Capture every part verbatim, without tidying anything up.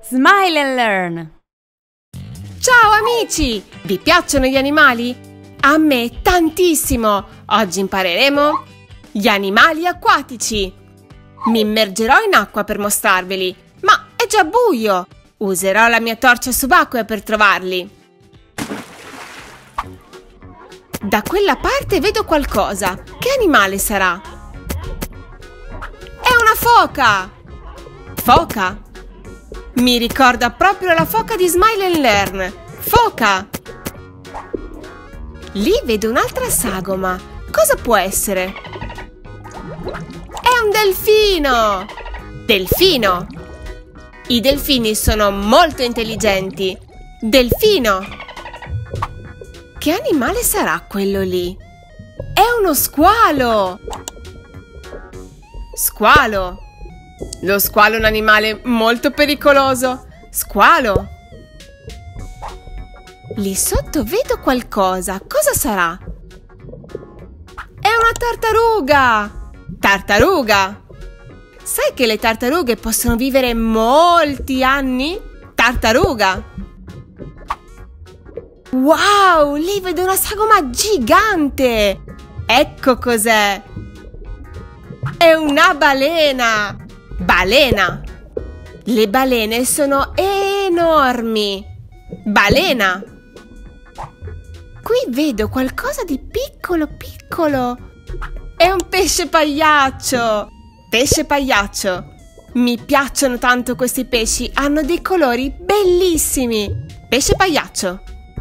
Smile and Learn! Ciao amici! Vi piacciono gli animali? A me tantissimo! Oggi impareremo gli animali acquatici. Mi immergerò in acqua per mostrarveli, ma è già buio! Userò la mia torcia subacquea per trovarli. Da quella parte vedo qualcosa. Che animale sarà? È una foca! Foca? Mi ricorda proprio la foca di Smile and Learn. Foca! Lì vedo un'altra sagoma. Cosa può essere? È un delfino! Delfino! I delfini sono molto intelligenti. Delfino! Che animale sarà quello lì? È uno squalo! Squalo! Lo squalo è un animale molto pericoloso. Squalo! Lì sotto vedo qualcosa. Cosa sarà? È una tartaruga! Tartaruga! Sai che le tartarughe possono vivere molti anni? Tartaruga! Wow! Lì vedo una sagoma gigante! Ecco cos'è! È una balena! Balena! Le balene sono enormi! Balena! Qui vedo qualcosa di piccolo piccolo! È un pesce pagliaccio! Pesce pagliaccio! Mi piacciono tanto questi pesci, hanno dei colori bellissimi! Pesce pagliaccio!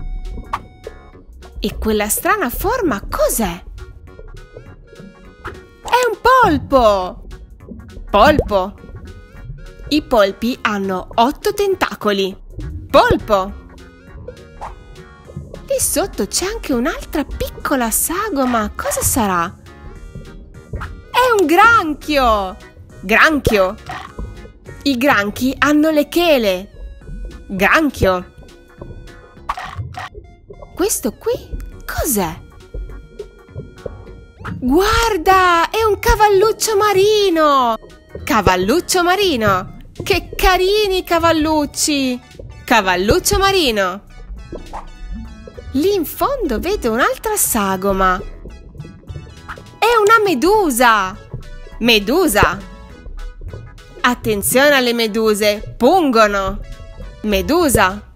E quella strana forma cos'è? È un polpo! Polpo! I polpi hanno otto tentacoli! Polpo! Lì sotto c'è anche un'altra piccola sagoma! Cosa sarà? È un granchio! Granchio! I granchi hanno le chele! Granchio! Questo qui cos'è? Guarda! È un cavalluccio marino! Cavalluccio marino! Che carini cavallucci! Cavalluccio marino! Lì in fondo vedo un'altra sagoma! È una medusa! Medusa! Attenzione alle meduse! Pungono! Medusa!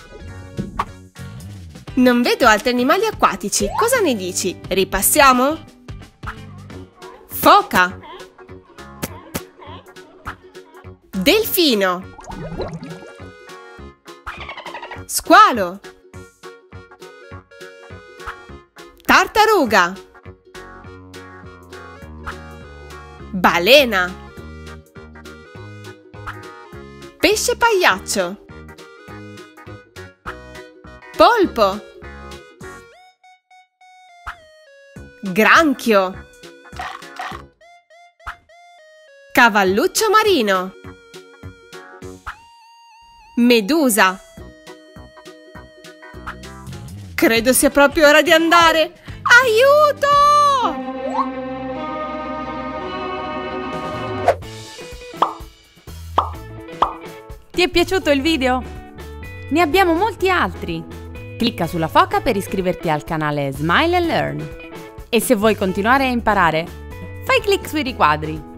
Non vedo altri animali acquatici. Cosa ne dici? Ripassiamo? Foca! Delfino! Squalo! Tartaruga! Balena! Pesce pagliaccio! Polpo! Granchio! Cavalluccio marino! Medusa! Credo sia proprio ora di andare! Aiuto! Ti è piaciuto il video? Ne abbiamo molti altri! Clicca sulla foca per iscriverti al canale Smile and Learn. E se vuoi continuare a imparare, fai clic sui riquadri.